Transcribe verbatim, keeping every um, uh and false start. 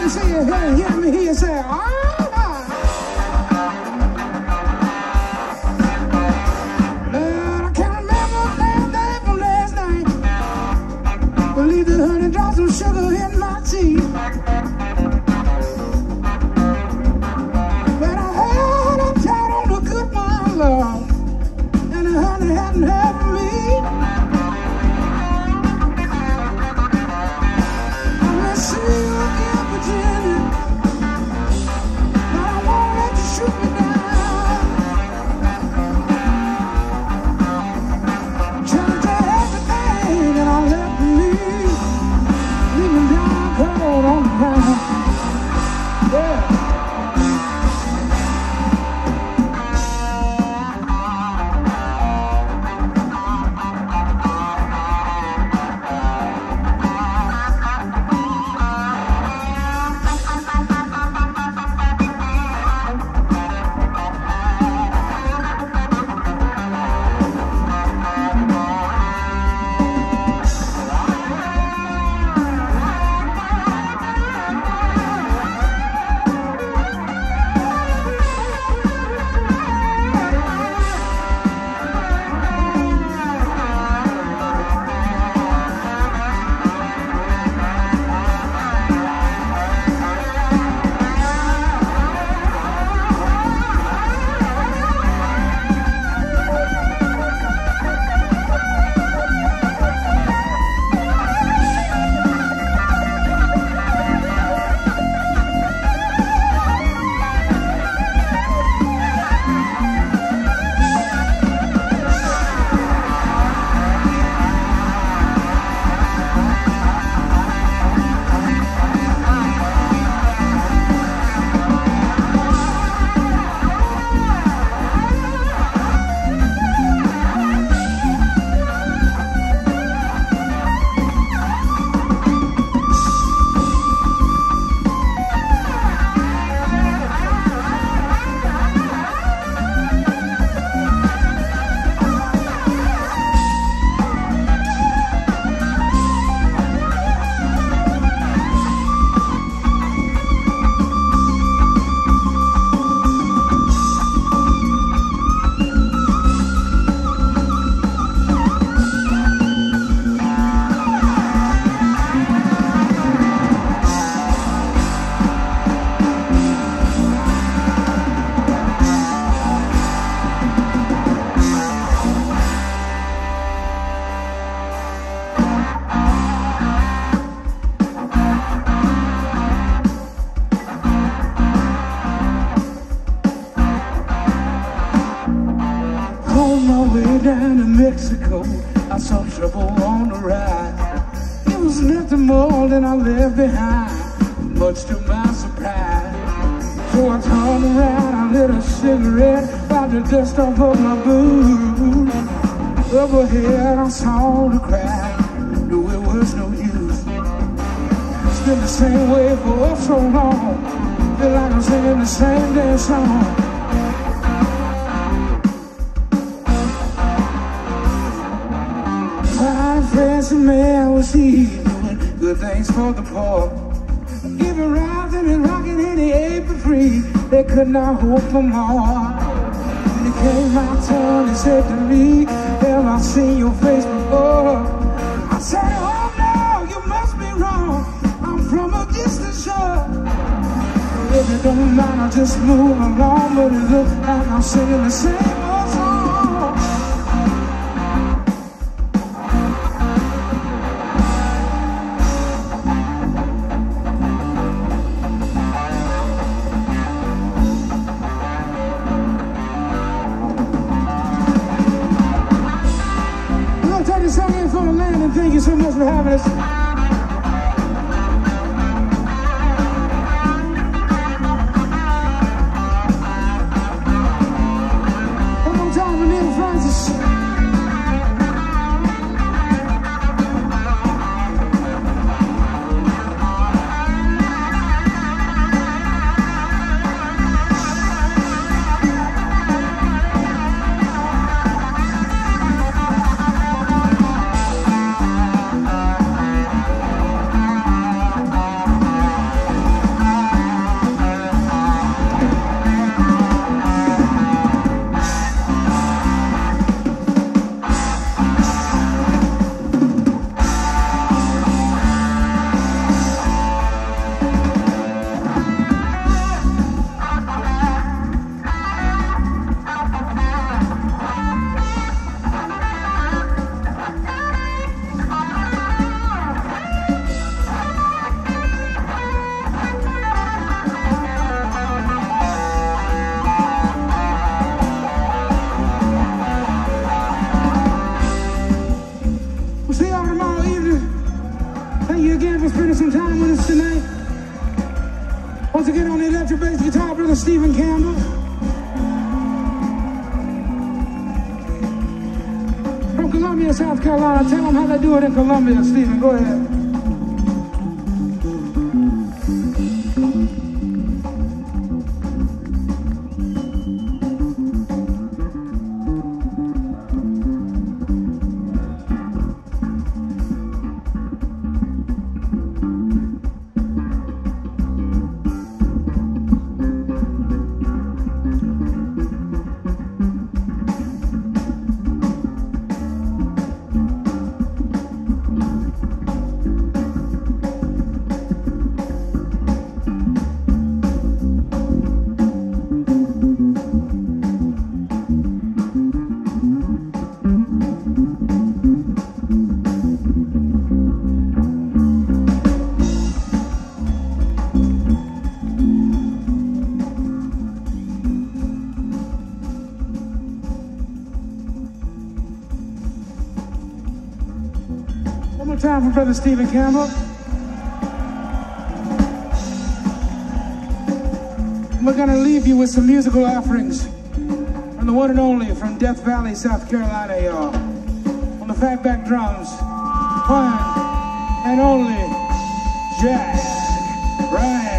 me see you, hear, hear me hear you say, ah. Well, I can't remember a damn day from last night. Believe the honey drops some sugar in my tea. But I heard I'm tired on the good one, love, and the honey hadn't helped me. See you again, Virginia, but I won't let you shoot me down. I'm trying to tell everything that I left to leave, leaving down cold on the ground. Yeah. On my way down to Mexico, I saw trouble on the ride. It was nothing more than I left behind, much to my surprise. So I turned around, I lit a cigarette, about to dust off of my boots. Up ahead I saw the crowd, knew it was no use. It's been the same way for so long, feel like I'm singing the same damn song. Fancy man was he doing good things for the poor, giving rising and rocking in the April free. They could not hope for more. When it came my turn, he said to me, "Have I seen your face before?" I said, "Oh no, you must be wrong. I'm from a distant shore." If it don't matter, just move along, but it looks like I'm singing the same old song. Thank you so much for having us. once again on the electric bass guitar, brother Stephen Campbell. From Columbia, South Carolina. Tell them how they do it in Columbia, Stephen. Go ahead. Time for brother Stephen Campbell. We're gonna leave you with some musical offerings from the one and only from Death Valley, South Carolina, y'all. On the fatback drums, one and only Jack Ryan.